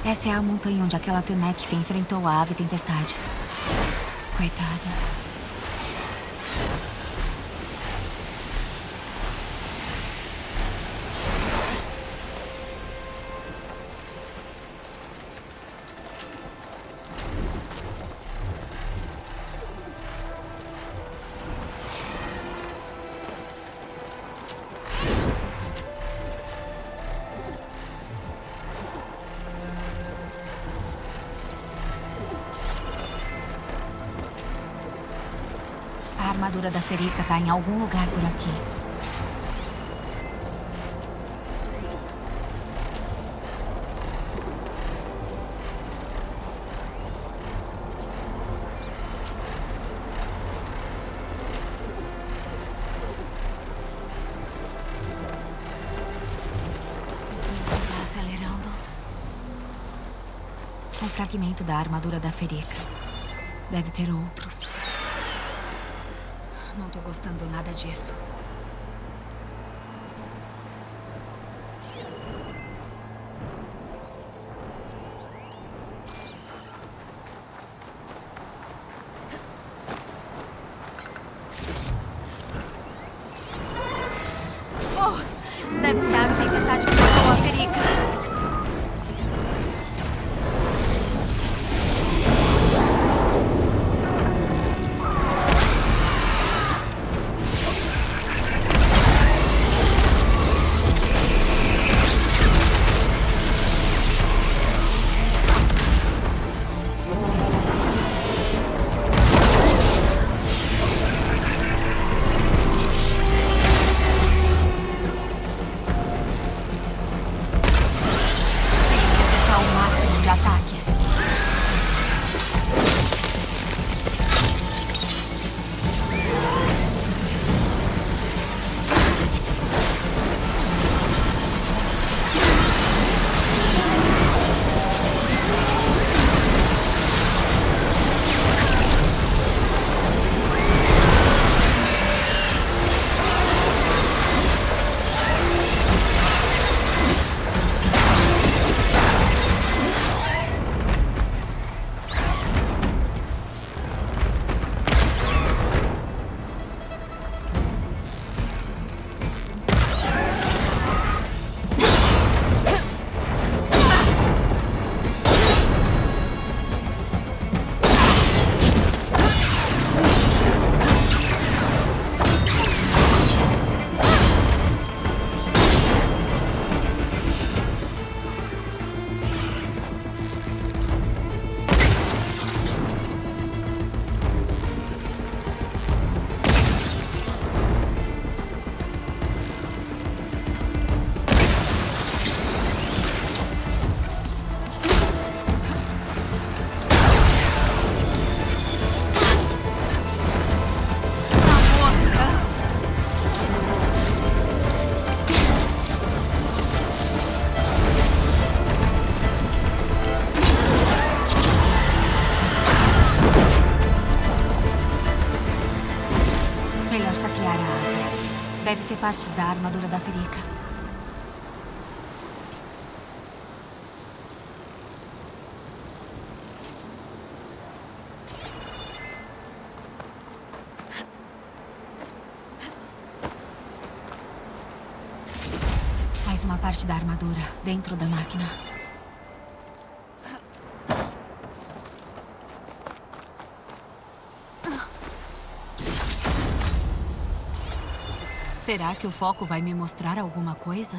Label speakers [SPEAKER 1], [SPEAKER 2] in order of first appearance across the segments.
[SPEAKER 1] Essa é a montanha onde aquela Tenekth enfrentou a ave tempestade. Coitada. A armadura da Ferica tá em algum lugar por aqui. Tá acelerando. Um fragmento da armadura da Ferica. Deve ter outros. Não tô gostando nada disso. Oh! Deve ser a ave tempestade que matou a Ferica. Deve ter partes da armadura da Ferica. Mais uma parte da armadura dentro da máquina. Será que o foco vai me mostrar alguma coisa?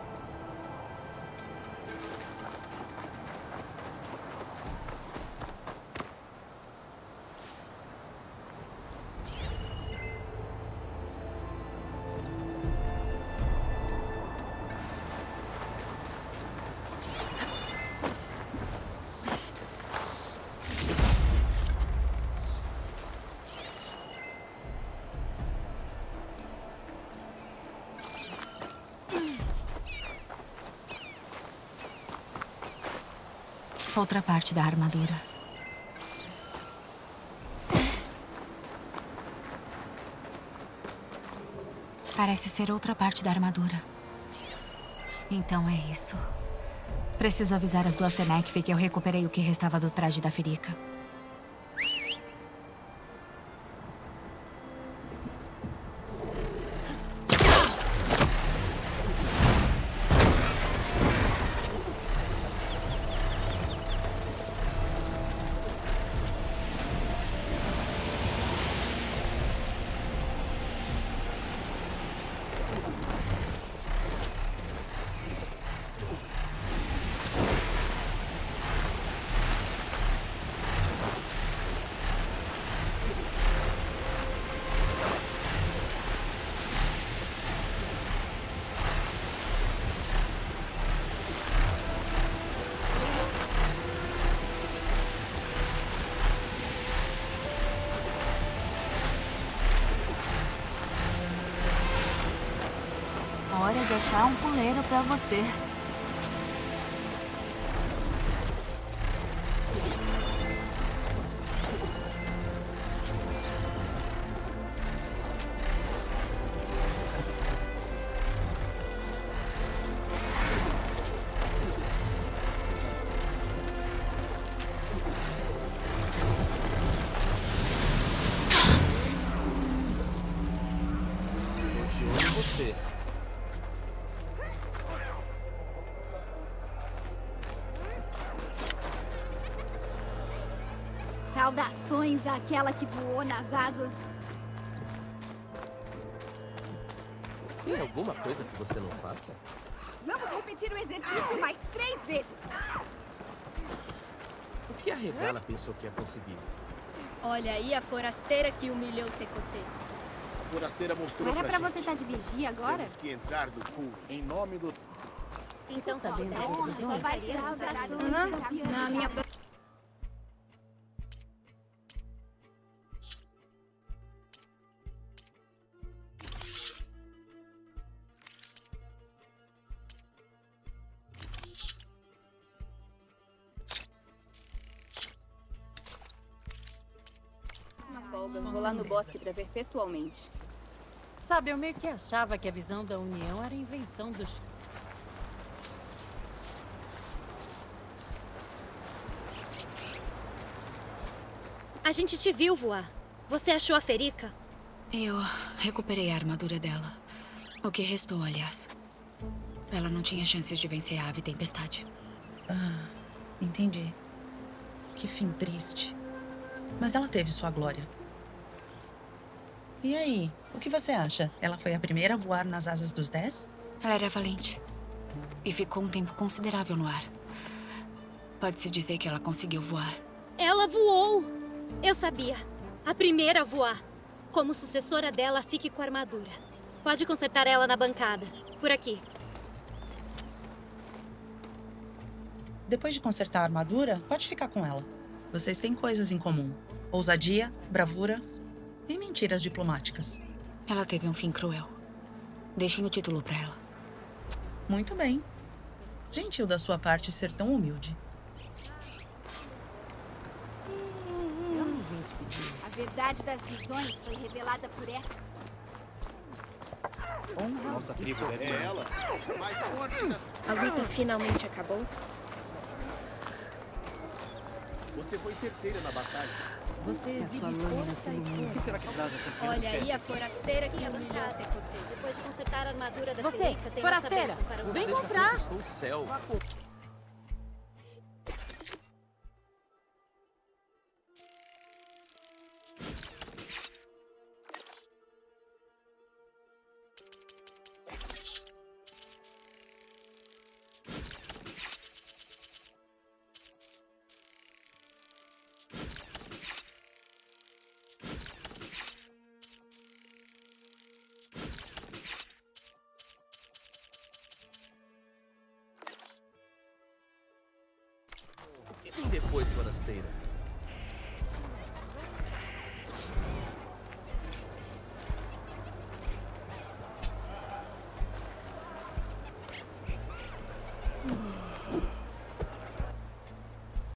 [SPEAKER 1] Outra parte da armadura. Parece ser outra parte da armadura. Então é isso. Preciso avisar as duas Tenekv que eu recuperei o que restava do traje da Ferica. Hora de achar um puleiro pra você.
[SPEAKER 2] Você.
[SPEAKER 3] Saudações àquela que voou nas asas.
[SPEAKER 2] Tem alguma coisa que você não faça?
[SPEAKER 3] Vamos repetir o exercício mais 3 vezes.
[SPEAKER 2] O que a Regala pensou que ia conseguir?
[SPEAKER 4] Olha aí a forasteira que humilhou Tecotê.
[SPEAKER 5] A forasteira mostrou
[SPEAKER 3] Era pra
[SPEAKER 5] gente.
[SPEAKER 3] você estar de vigia agora?
[SPEAKER 5] Temos que entrar do culto em nome do...
[SPEAKER 4] Então
[SPEAKER 3] Só vai ser saudações.
[SPEAKER 4] Na minha folga, vou lá no bosque pra ver pessoalmente.
[SPEAKER 6] Sabe, eu meio que achava que a visão da União era invenção dos...
[SPEAKER 7] A gente te viu voar. Você achou a Ferica?
[SPEAKER 1] Eu recuperei a armadura dela. O que restou, aliás. Ela não tinha chances de vencer a Ave Tempestade.
[SPEAKER 8] Ah, entendi. Que fim triste. Mas ela teve sua glória. E aí, o que você acha? Ela foi a primeira a voar nas asas dos 10?
[SPEAKER 1] Ela era valente. E ficou um tempo considerável no ar. Pode-se dizer que ela conseguiu voar.
[SPEAKER 7] Ela voou! Eu sabia. A primeira a voar. Como sucessora dela, fique com a armadura. Pode consertar ela na bancada. Por aqui.
[SPEAKER 8] Depois de consertar a armadura, pode ficar com ela. Vocês têm coisas em comum. Ousadia, bravura e mentiras diplomáticas.
[SPEAKER 1] Ela teve um fim cruel. Deixem o título pra ela.
[SPEAKER 8] Muito bem. Gentil da sua parte ser tão humilde.
[SPEAKER 3] A verdade das visões foi revelada por ela.
[SPEAKER 2] Nossa tribo deve
[SPEAKER 5] É ela, a mais forte das...
[SPEAKER 4] A luta finalmente acabou.
[SPEAKER 5] Você foi certeira na batalha.
[SPEAKER 6] Você exibe força e
[SPEAKER 2] O que será que traz aqui?
[SPEAKER 4] Olha aí a forasteira que humilhou Tecotê.
[SPEAKER 7] Depois de consertar a armadura da
[SPEAKER 6] Você,
[SPEAKER 7] Ferica, tem
[SPEAKER 6] forasteira,
[SPEAKER 7] essa bênção para
[SPEAKER 6] vem
[SPEAKER 7] você.
[SPEAKER 2] Você já
[SPEAKER 6] comprar.
[SPEAKER 2] conquistou o céu. E depois, forasteira?